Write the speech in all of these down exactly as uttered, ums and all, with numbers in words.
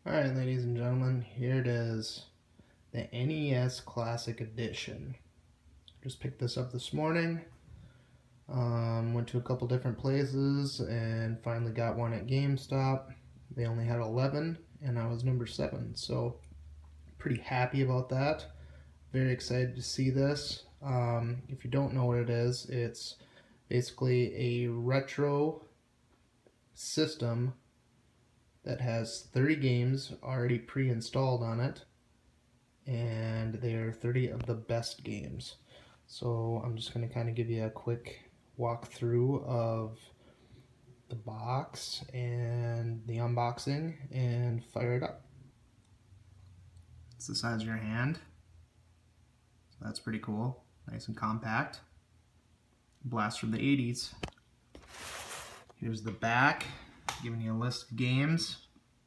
Alright, ladies and gentlemen, here it is, the N E S Classic Edition. Just picked this up this morning, um, went to a couple different places and finally got one at GameStop. They only had eleven and I was number seven, so pretty happy about that. Very excited to see this. Um, if you don't know what it is, it's basically a retro system that has thirty games already pre-installed on it, and they are thirty of the best games. So I'm just going to kind of give you a quick walkthrough of the box and the unboxing and fire it up. It's the size of your hand, so that's pretty cool. Nice and compact. Blast from the eighties. Here's the back, giving you a list of games.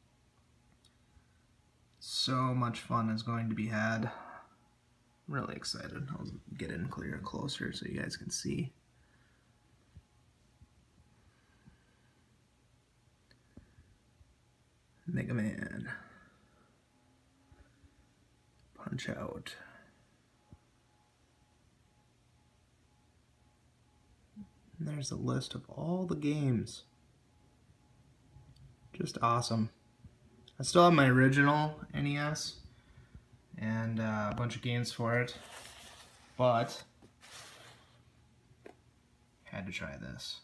So much fun is going to be had. I'm really excited. I'll get in clear and closer so you guys can see. Mega Man. Punch Out. And there's a list of all the games. Just awesome. I still have my original N E S and uh, a bunch of games for it, but had to try this.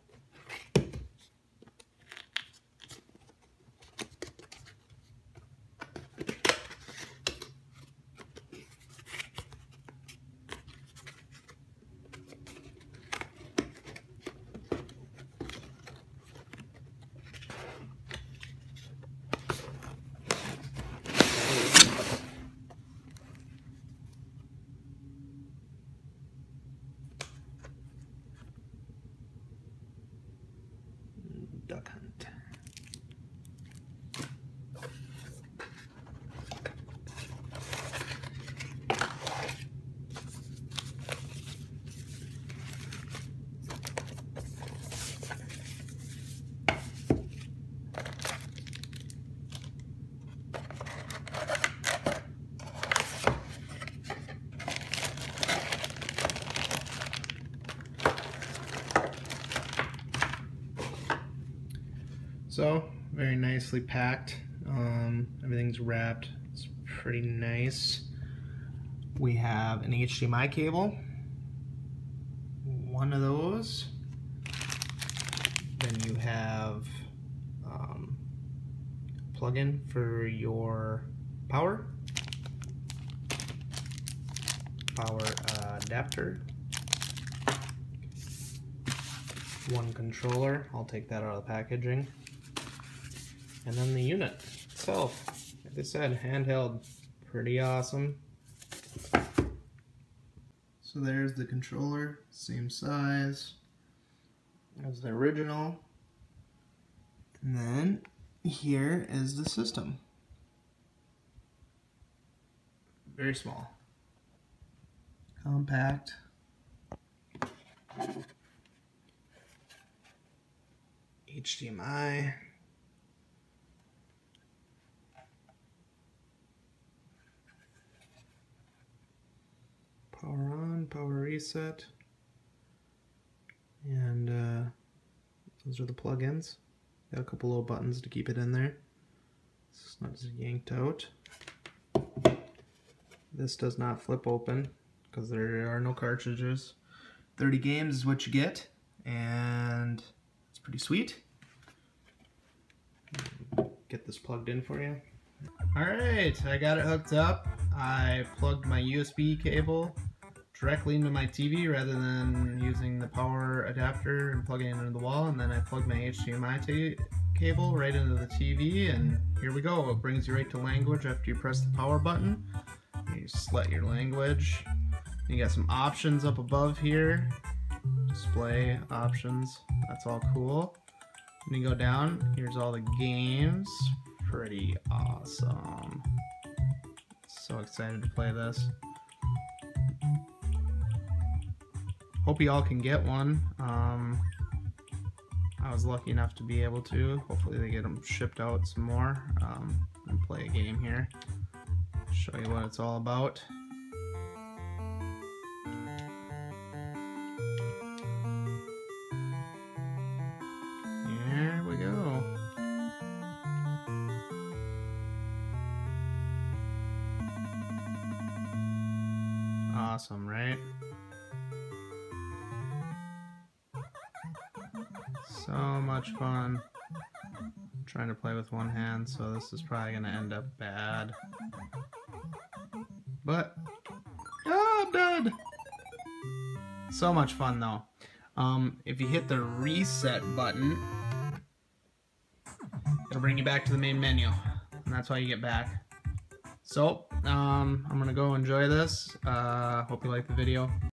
Duck Hunt. So, very nicely packed. Um, everything's wrapped. It's pretty nice. We have an H D M I cable. One of those. Then you have um, a plug-in for your power. Power uh, adapter. One controller. I'll take that out of the packaging. And then the unit itself, like I said, handheld, pretty awesome. So there's the controller, same size as the original. And then here is the system. Very small. Compact. H D M I. Power on, power reset, and uh, those are the plugins. Got a couple little buttons to keep it in there. It's not just yanked out. This does not flip open because there are no cartridges. thirty games is what you get, and it's pretty sweet. Get this plugged in for you. Alright, I got it hooked up. I plugged my U S B cable directly into my T V rather than using the power adapter and plugging it into the wall, and then I plugged my H D M I cable right into the T V, and here we go. It brings you right to language after you press the power button. You select your language. You got some options up above here. Display options. That's all cool. And you go down. Here's all the games. Pretty awesome. So excited to play this. Hope you all can get one. Um, I I was lucky enough to be able to. Hopefully they get them shipped out some more, um, and play a game here. Show you what it's all about. Here we go. Awesome, right? So much fun. I'm trying to play with one hand, so this is probably going to end up bad. But, oh, I'm dead! So much fun, though. Um, if you hit the reset button, it'll bring you back to the main menu, and that's how you get back. So, um, I'm going to go enjoy this. Uh, hope you like the video.